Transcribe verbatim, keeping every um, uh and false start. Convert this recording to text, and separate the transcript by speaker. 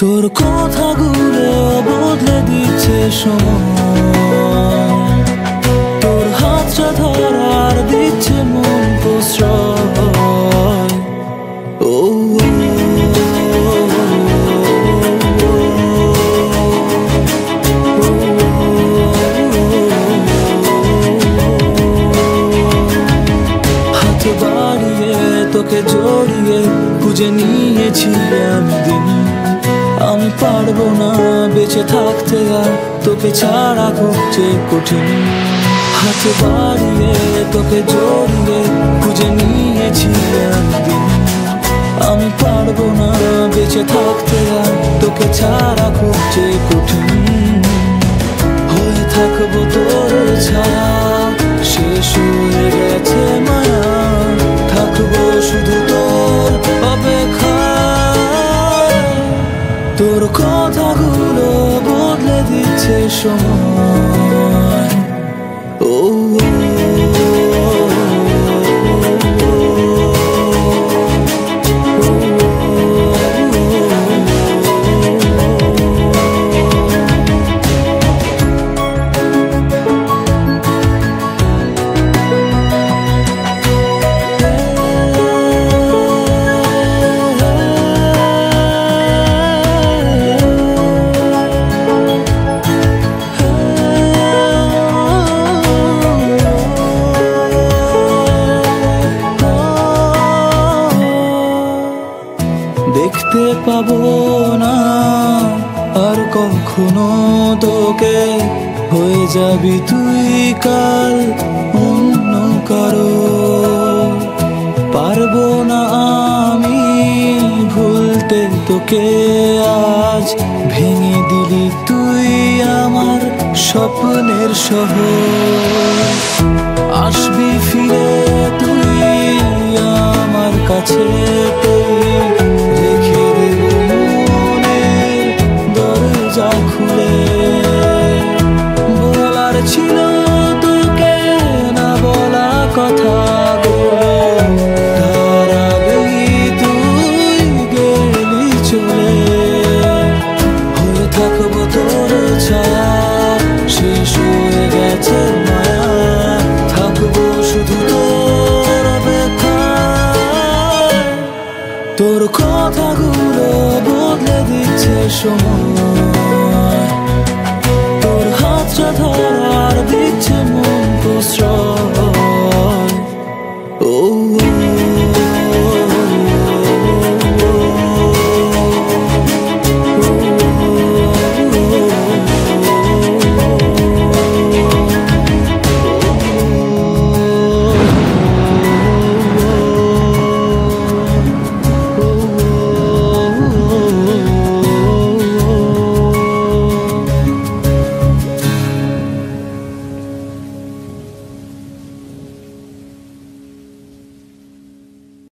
Speaker 1: তোর কথাগুলো বদলে দিচ্ছে সময়, তোর হাতটা ধরার দিচ্ছে মন প্রশ্রয়। ও হাত বাড়িয়ে তোকে জড়িয়ে খুঁজে নিয়েছি আমি দিন, আমি পারবো না বেঁচে থাকতে আর তোকে ছাড়া খুব যে কঠিন। হাত বাড়িয়ে তোকে জড়িয়ে খুঁজে নিয়েছি আমি দিন, আমি পারবো না বেঁচে থাকতে আর তোকে ছাড়া খুব যে কঠিন। হয়ে থাকবো তোর ছায়া, শেষ হয়ে গেছে মায়া, থাকবো শুধু তোর অপেক্ষায়। তোর কথাগুলো বদলে দিচ্ছে সময়। ও দেখতে পাবো না আর কখনো তোকে, হয়ে যাবি তুই কাল অন্য কারো। পারবো না আমি ভুলতে তোকে, আজ ভেঙে দিলি তুই আমার স্বপ্নের শহর। আসবি ফিরে তুই আমার কাছে, তুই রেখে দেব মনের দরজা খুলে। বলার ছিল তোকে না বলা কথা, তার আগেই তুই গেলি চলে। হয়ে থাকবো তোর ছায়া, শেষ হয়ে গেছে মায়া, থাকবো শুধু তোর অপেক্ষায়। তোর কথাগুলো বদলে দিচ্ছে সময়, তোর হাতটা ধরার দিচ্ছে মন